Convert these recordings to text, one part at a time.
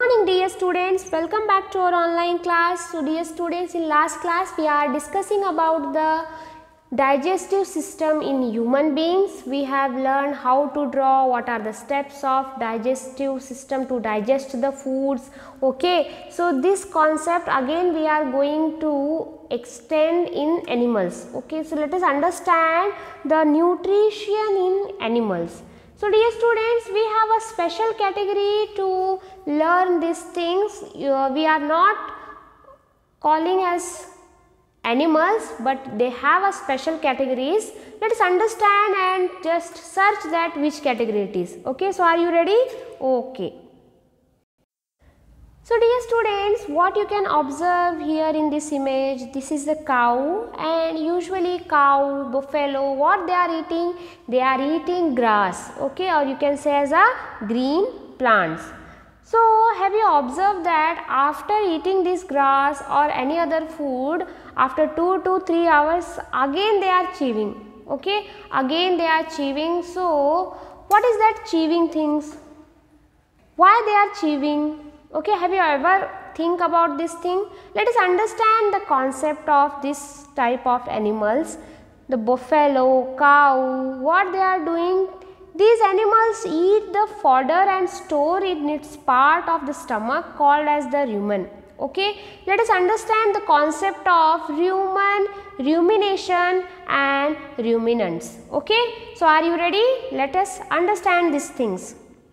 Morning dear students, welcome back to our online class. So dear students, in last class we are discussing about the digestive system in human beings. We have learned how to draw, what are the steps of digestive system to digest the foods. Okay, so this concept again we are going to extend in animals. Okay, so let us understand the nutrition in animals. So dear students, we have a special category to learn these things. We are not calling as animals, but they have a special categories. Let us understand and just search that which category it is. Okay, so are you ready? Okay. So dear students, what you can observe here in this image, this is the cow, and usually cow, buffalo, what they are eating? They are eating grass, okay, or you can say as a green plants. So have you observed that after eating this grass or any other food, after 2 to 3 hours again they are chewing, okay, again they are chewing. So what is that chewing things? Why they are chewing? Okay, have you ever think about this thing? Let us understand the concept of this type of animals. The buffalo, cow, what they are doing? These animals eat the fodder and store it in its part of the stomach called as the rumen. Okay, let us understand the concept of rumen, rumination and ruminants. Okay, so are you ready? Let us understand these things.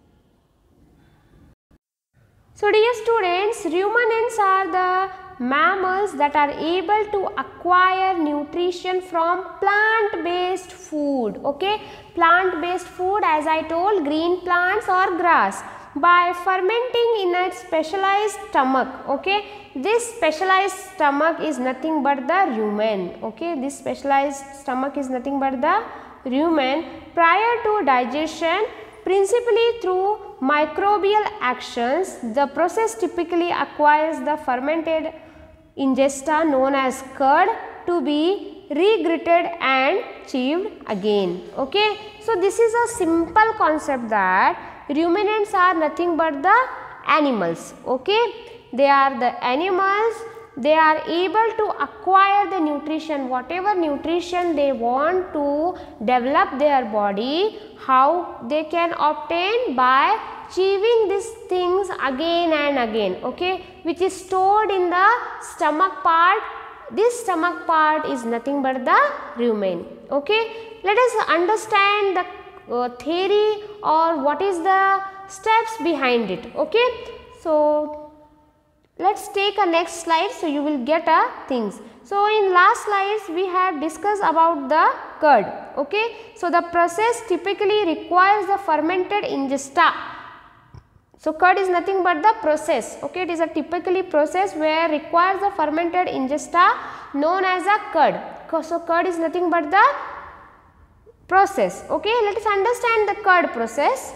So dear students, ruminants are the mammals that are able to acquire nutrition from plant-based food. Okay, plant-based food, as I told, green plants or grass, by fermenting in a specialized stomach. Okay, this specialized stomach is nothing but the rumen. Okay, this specialized stomach is nothing but the rumen. Prior to digestion, principally through microbial actions, the process typically acquires the fermented ingesta known as curd to be regritted and chewed again. Okay, so this is a simple concept that ruminants are nothing but the animals. Okay, they are the animals. They are able to acquire the nutrition, whatever nutrition they want to develop their body, how they can obtain? By chewing these things again and again, okay, which is stored in the stomach part. This stomach part is nothing but the rumen. Okay, let us understand the theory or what is the steps behind it. Okay, so let's take a next slide, so you will get a things. So in last slides we have discussed about the curd. Okay, so the process typically requires the fermented ingesta. So curd is nothing but the process. Okay, it is a typically process where requires the fermented ingesta known as a curd. So curd is nothing but the process. Okay, let us understand the curd process.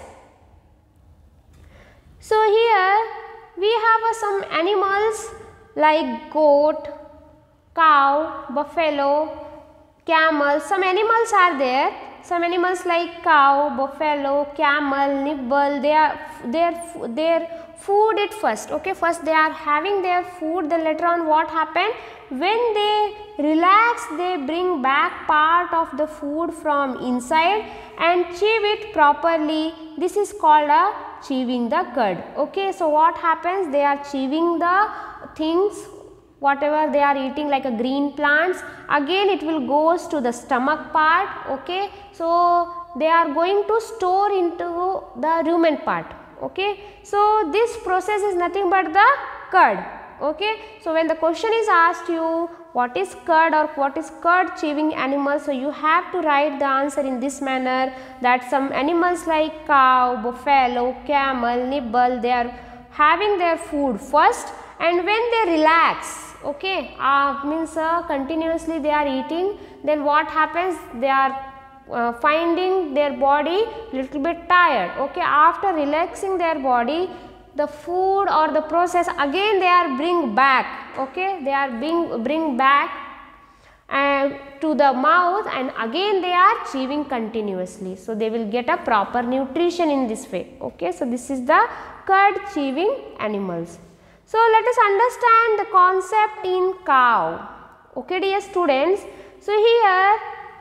So here we have some animals like goat, cow, buffalo, camel. Some animals are there. Some animals like cow, buffalo, camel, nibble. Their food it first. Okay, first they are having their food. Then later on what happen? When they relax, they bring back part of the food from inside and chew it properly. This is called a chewing the curd. Okay, so what happens? They are chewing the things, whatever they are eating, like a green plants. Again it will goes to the stomach part. Okay, so they are going to store into the rumen part. Okay, so this process is nothing but the curd. Okay, so when the question is asked you what is curd or what is curd chewing animal, so you have to write the answer in this manner, that some animals like cow, buffalo, camel, nibble, they are having their food first, and when they relax, okay, means continuously they are eating, then what happens? They are finding their body little bit tired. Okay, after relaxing their body, the food or the process again they are bring back. Okay, they are bring back to the mouth, and again they are chewing continuously. So they will get a proper nutrition in this way. Okay, so this is the cud chewing animals. So let us understand the concept in cow. Okay dear students, so here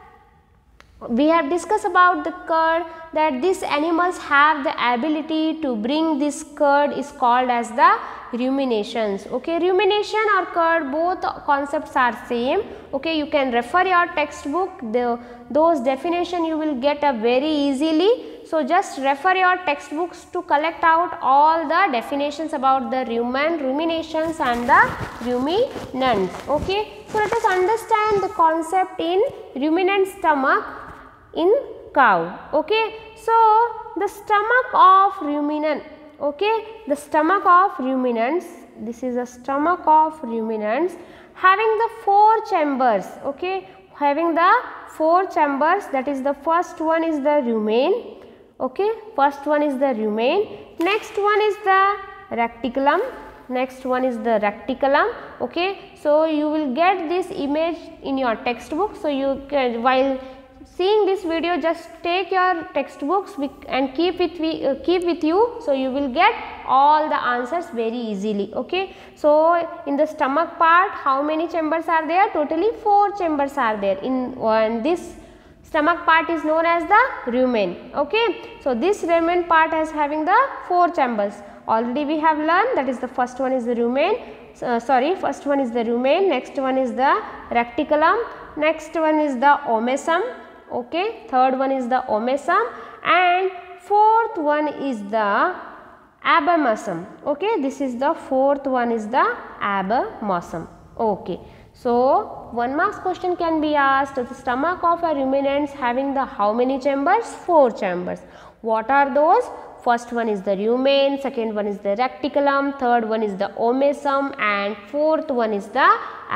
we have discussed about the curd, that these animals have the ability to bring this curd is called as the ruminations. Okay, rumination or curd, both concepts are same. Okay, you can refer your textbook, those definition you will get very easily. So just refer your textbooks to collect out all the definitions about the ruminations and the ruminants. Okay, so let us understand the concept in ruminant stomach in cow. Okay, so the stomach of ruminant, okay, the stomach of ruminants, this is a stomach of ruminants having the 4 chambers. Okay, having the 4 chambers, that is the first one is the rumen. Okay, first one is the rumen, next one is the reticulum, next one is the reticulum. Okay, so you will get this image in your textbook. So you can, while seeing this video, just take your textbooks and keep with you, so you will get all the answers very easily. Okay, so in the stomach part, how many chambers are there? Totally 4 chambers are there. In this stomach part is known as the rumen. Okay, so this rumen part is having the 4 chambers. Already we have learned, that is the first one is the rumen. First one is the rumen, next one is the reticulum, next one is the omasum. Okay, third one is the omasum, and fourth one is the abomasum. Okay, this is the fourth one is the abomasum. Okay, so 1 marks question can be asked, the stomach of a ruminants having the how many chambers? 4 chambers. What are those? First one is the rumen, second one is the reticulum, third one is the omasum, and fourth one is the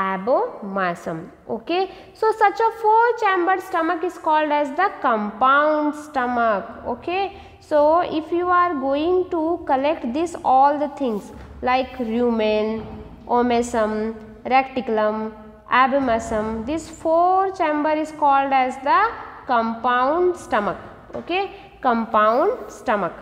abomasum. Okay, so such a 4 chambered stomach is called as the compound stomach. Okay, so if you are going to collect this all the things like rumen, omasum, reticulum, abomasum, this 4 chamber is called as the compound stomach. Okay, compound stomach.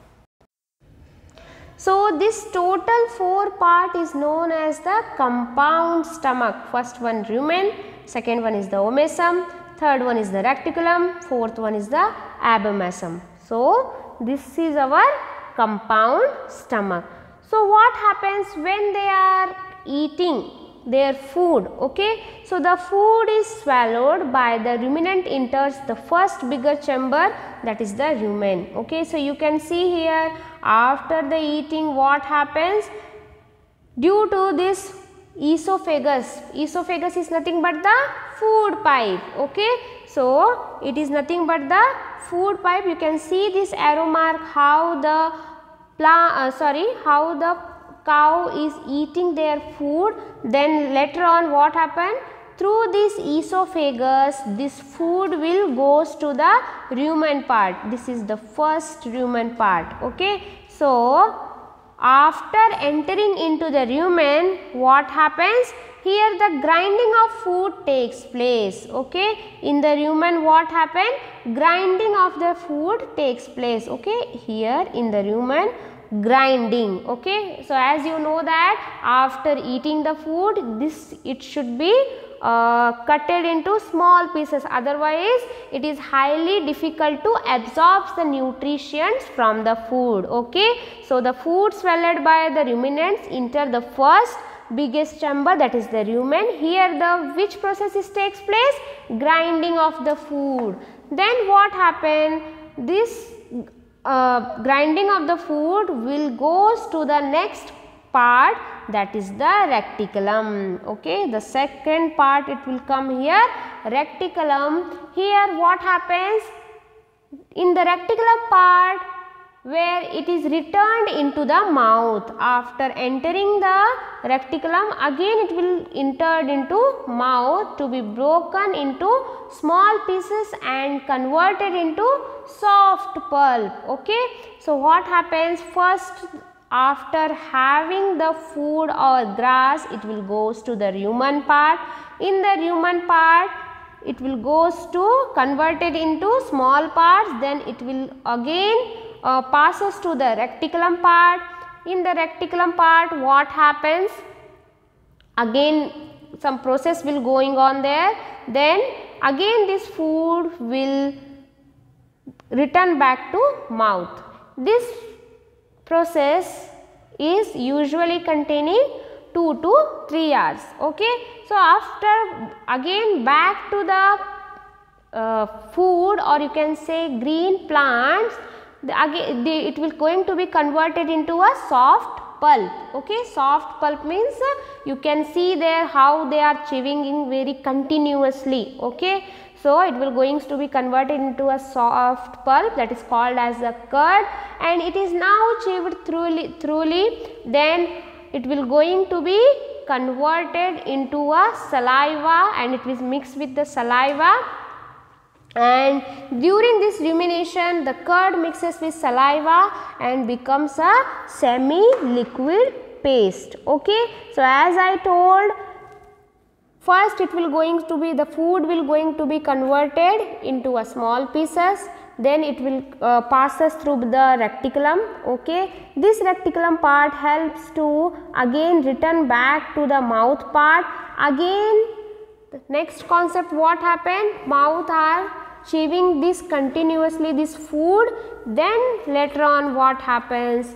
So this total 4 part is known as the compound stomach. First one rumen, second one is the omasum, third one is the reticulum, fourth one is the abomasum. So this is our compound stomach. So what happens when they are eating their food? Okay, so the food is swallowed by the ruminant, enters the first bigger chamber, that is the rumen. Okay, so you can see here, after the eating what happens, due to this esophagus, esophagus is nothing but the food pipe. Okay, so it is nothing but the food pipe. You can see this arrow mark, how the how the cow is eating their food. Then later on what happened, through this esophagus this food will goes to the rumen part. This is the first rumen part. Okay, so after entering into the rumen, what happens, here the grinding of food takes place. Okay, in the rumen what happened, grinding of the food takes place. Okay, here in the rumen grinding. Okay, so as you know that after eating the food, this it should be cutted into small pieces, otherwise it is highly difficult to absorb the nutrients from the food. Okay, so the food swallowed by the ruminants enter the first biggest chamber, that is the rumen. Here the which process is takes place, grinding of the food. Then what happen, this grinding of the food will goes to the next part, that is the reticulum. Okay, the second part it will come here, reticulum. Here what happens, in the reticulum part where it is returned into the mouth, after entering the reticulum again it will entered into mouth to be broken into small pieces and converted into soft pulp. Okay, so what happens, first after having the food or grass, it will goes to the rumen part. In the rumen part it will goes to converted into small parts, then it will again passes to the reticulum part. In the reticulum part, what happens? Again some process will going on there, then again this food will return back to mouth. This process is usually containing 2 to 3 hours. Okay. So, after again back to the food, or you can say green plants, it will going to be converted into a soft pulp. Okay. Soft pulp means you can see there how they are chewing very continuously. Okay. So, it will going to be converted into a soft pulp, that is called as a curd, and it is now chewed thoroughly, then it will going to be converted into a saliva, and it is mixed with the saliva, and during this rumination the curd mixes with saliva and becomes a semi liquid paste. Okay. So, as I told, first it will going to be, the food will going to be converted into a small pieces, then it will passes through the reticulum. Okay. This reticulum part helps to again return back to the mouth part. Again the next concept, what happened, mouth are chewing this continuously this food, then later on what happens,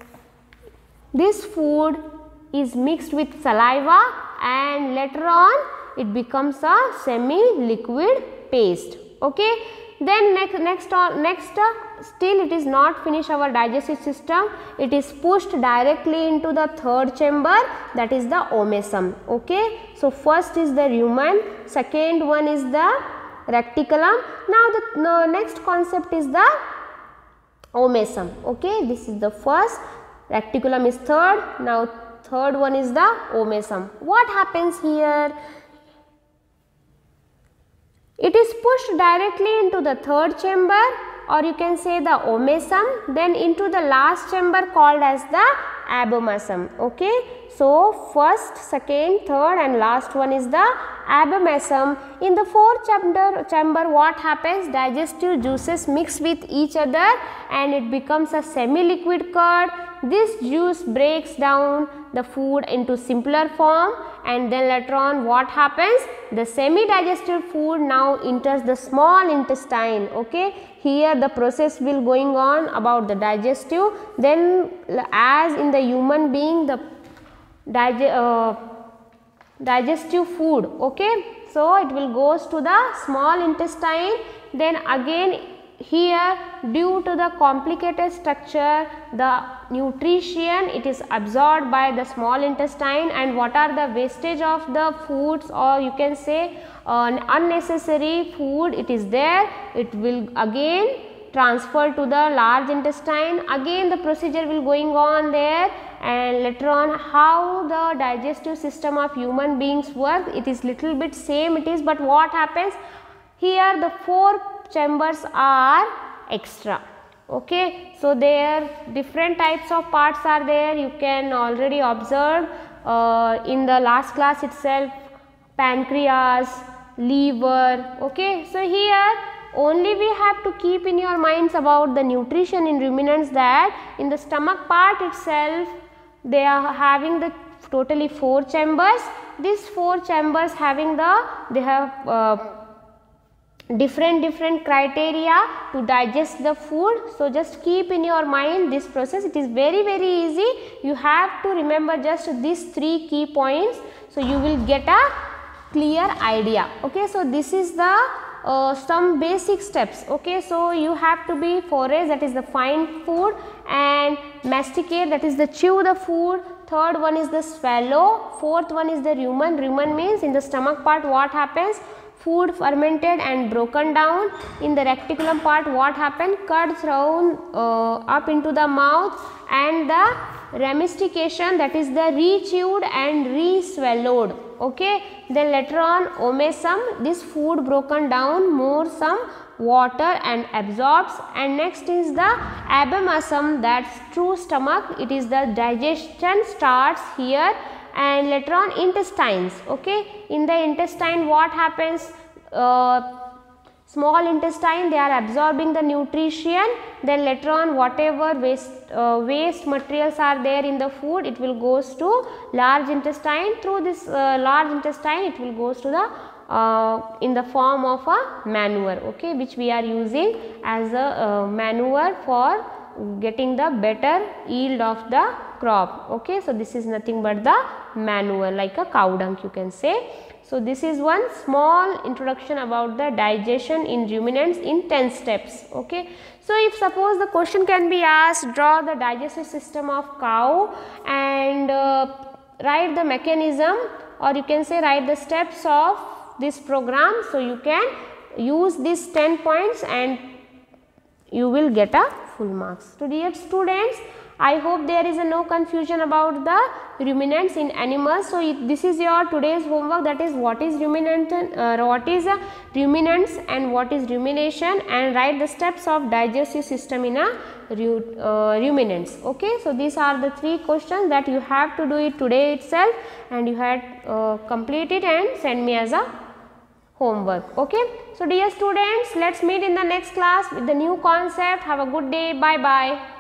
this food is mixed with saliva and later on it becomes a semi liquid paste. Okay. Then next still it is not finished our digestive system, it is pushed directly into the third chamber, that is the omesum. Okay. So, first is the rumen, second one is the reticulum. Now, the next concept is the omesum. Okay. This is the first, reticulum is third, now third one is the omesum. What happens here? It is pushed directly into the third chamber, or you can say the omesum, then into the last chamber called as the abomasum. Okay. So, first, second, third and last one is the abomasum. In the fourth chamber what happens, digestive juices mix with each other and it becomes a semi liquid curd. This juice breaks down the food into simpler form, and then later on what happens, the semi digested food now enters the small intestine. Okay. Here the process will going on about the digestive, then as in the human being the digestive food. Okay. So, it will goes to the small intestine, then again here due to the complicated structure, the nutrition it is absorbed by the small intestine, and what are the wastage of the foods, or you can say unnecessary food it is there, it will again transfer to the large intestine. Again the procedure will going on there, and later on how the digestive system of human beings work, it is little bit same it is, but what happens here, the 4 chambers are extra. Okay. So, there different types of parts are there, you can already observe in the last class itself, pancreas, liver. Okay. So, here only we have to keep in your minds about the nutrition in ruminants, that in the stomach part itself they are having the totally 4 chambers. These 4 chambers having the, they have different criteria to digest the food. So, just keep in your mind this process, it is very easy, you have to remember just these 3 key points. So, you will get a clear idea. Okay. So, this is the some basic steps. Okay. So, you have to be forage, that is the find food, and masticate, that is the chew the food, third one is the swallow, fourth one is the rumen. Rumen means in the stomach part what happens, food fermented and broken down. In the reticulum part what happened, curd thrown up into the mouth, and the ramification, that is the re-chewed and re-swallowed. Okay. Then later on omesum, this food broken down, more some water and absorbs, and next is the abomasum, that's true stomach, it is the digestion starts here, and later on intestines. Okay. In the intestine what happens, small intestine, they are absorbing the nutrition, then later on whatever waste materials are there in the food, it will goes to large intestine. Through this large intestine, it will goes to the in the form of a manure, okay, which we are using as a manure for getting the better yield of the crop, okay. So this is nothing but the manure, like a cow dung you can say. So this is one small introduction about the digestion in ruminants in 10 steps, okay. So if suppose the question can be asked, draw the digestive system of cow and write the mechanism, or you can say write the steps of this program. So you can use these 10 points and you will get a full marks. So dear students, I hope there is no confusion about the ruminants in animals. So this is your today's homework, that is what is ruminants and what is rumination, and write the steps of digestive system in a ruminants, okay. So these are the 3 questions that you have to do it today itself, and you had complete it and send me as a homework, okay. So dear students, let's meet in the next class with the new concept. Have a good day. Bye bye.